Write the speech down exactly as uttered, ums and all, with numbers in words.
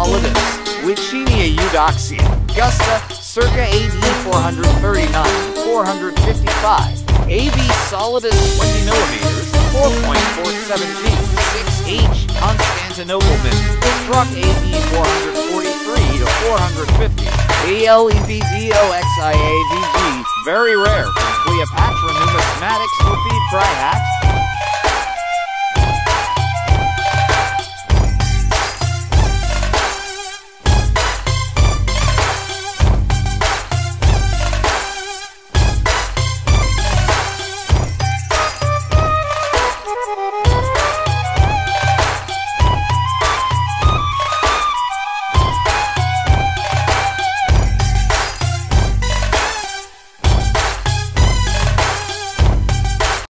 Solidus. Licinia Eudoxia. Augusta, circa A D four thirty-nine to four fifty-five. A B Solidus twenty millimeters, four point four seven G. six H Constantinople Struck A D four forty-three to four fifty. A L E V D O X I A V G. Very rare. Cleopatranumismatics will feed fry hats.